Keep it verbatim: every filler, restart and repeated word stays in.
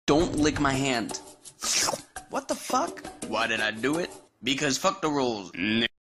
Don't lick my hand. What the fuck? Why did I do it? Because fuck the rules.